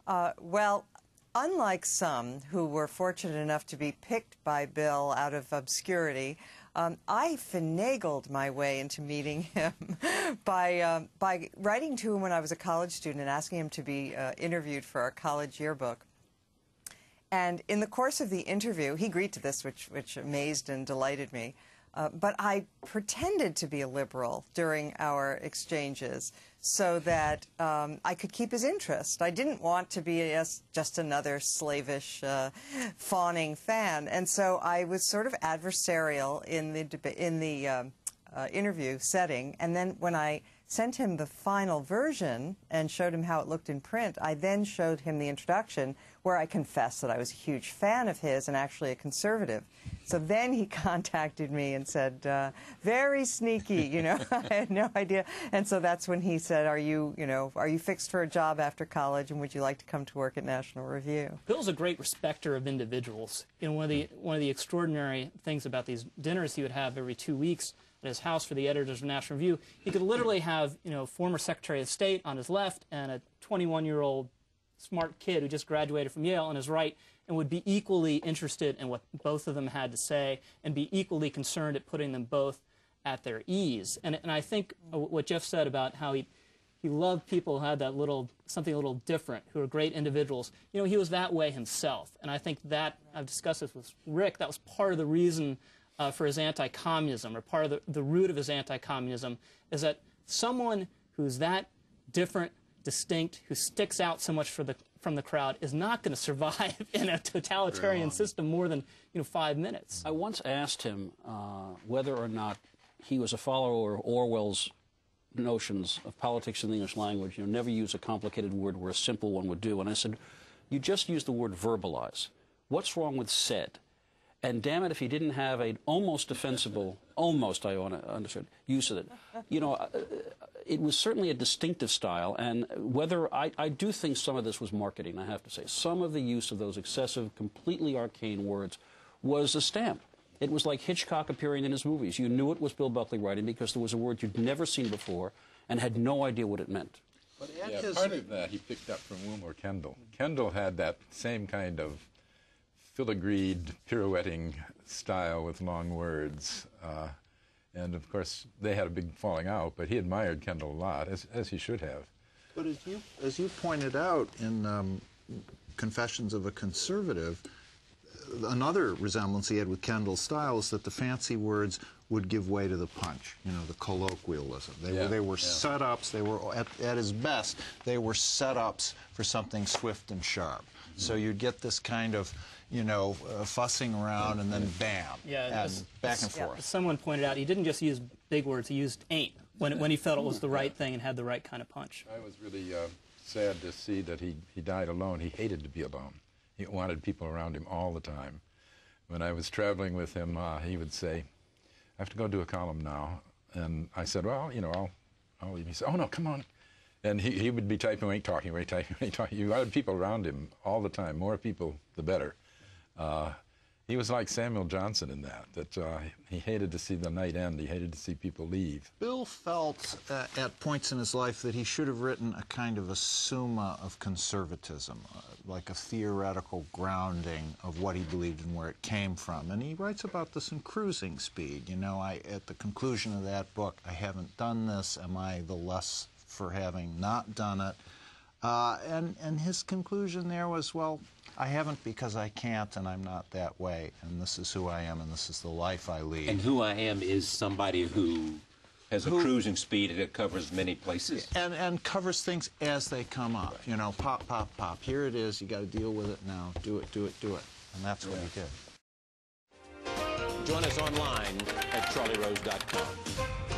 Well, unlike some who were fortunate enough to be picked by Bill out of obscurity, I finagled my way into meeting him by writing to him when I was a college student and asking him to be interviewed for our college yearbook. And in the course of the interview, he agreed to this, which amazed and delighted me. But I pretended to be a liberal during our exchanges so that I could keep his interest. I didn't want to be just another slavish, fawning fan. And so I was sort of adversarial in the interview setting. And then when I sent him the final version and showed him how it looked in print, I then showed him the introduction where I confessed that I was a huge fan of his and actually a conservative. So then he contacted me and said, very sneaky, you know, I had no idea. And so that's when he said, are you fixed for a job after college and would you like to come to work at National Review? Bill's a great respecter of individuals. You know, one of the extraordinary things about these dinners he would have every 2 weeks at his house for the editors of National Review, he could literally have, you know, former Secretary of State on his left and a 21-year-old smart kid who just graduated from Yale on his right, and would be equally interested in what both of them had to say and be equally concerned at putting them both at their ease. And I think what Jeff said about how he loved people who had that something a little different, who are great individuals. You know, he was that way himself. And I think that, I've discussed this with Rick, that was part of the reason for his anti-communism, or part of the root of his anti-communism, is that someone who's that different, distinct, who sticks out so much from the crowd is not going to survive in a totalitarian system more than 5 minutes. I once asked him whether or not he was a follower of Orwell's notions of politics in the English language. You know, never use a complicated word where a simple one would do. And I said, you just used the word verbalize. What's wrong with said? And damn it, if he didn't have an almost defensible, almost, I understood, use of it. You know, it was certainly a distinctive style, and whether, I do think some of this was marketing, I have to say. Some of the use of those excessive, completely arcane words was a stamp. It was like Hitchcock appearing in his movies. You knew it was Bill Buckley writing because there was a word you'd never seen before and had no idea what it meant. But part of that he picked up from Wilmer Kendall. Kendall had that same kind of filigreed, pirouetting style with long words. And, of course, they had a big falling out, but he admired Kendall a lot, as he should have. But as you pointed out in Confessions of a Conservative, another resemblance he had with Kendall's style is that the fancy words would give way to the punch, you know, the colloquialism. They were setups, they were, at his best, they were setups for something swift and sharp. So you'd get this kind of, you know, fussing around and then bam, and back and forth. Someone pointed out he didn't just use big words, he used ain't when he felt it was the right thing and had the right kind of punch. I was really sad to see that he died alone. He hated to be alone. He wanted people around him all the time. When I was traveling with him, he would say, I have to go do a column now. And I said, well, you know, I'll leave. He said, oh, no, come on. And he would be typing away, talking away, typing away, talking. You wanted people around him all the time. More people, the better. He was like Samuel Johnson in that he hated to see the night end. He hated to see people leave. Bill felt at points in his life that he should have written a kind of a summa of conservatism, like a theoretical grounding of what he believed and where it came from. And he writes about this in Cruising Speed. You know, at the conclusion of that book, I haven't done this. Am I the less for having not done it? And his conclusion there was, well, I haven't because I can't, and I'm not that way, and this is who I am, and this is the life I lead. And who I am is somebody who has a cruising speed that covers many places. And covers things as they come up. You know, pop, pop, pop. Here it is. You got to deal with it now. Do it, do it, do it. And that's what he did. Join us online at charlierose.com.